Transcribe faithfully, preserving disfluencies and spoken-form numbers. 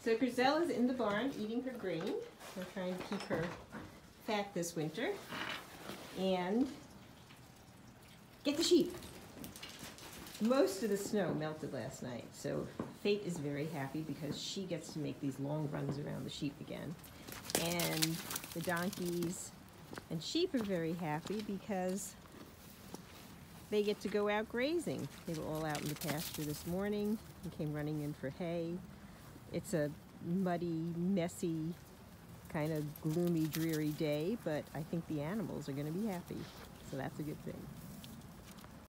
So Griselle is in the barn eating her grain. We're trying to keep her fat this winter. And get the sheep. Most of the snow melted last night, so Fate is very happy because she gets to make these long runs around the sheep again. And the donkeys and sheep are very happy because they get to go out grazing. They were all out in the pasture this morning and came running in for hay. It's a muddy, messy, kind of gloomy, dreary day, but I think the animals are going to be happy, so that's a good thing.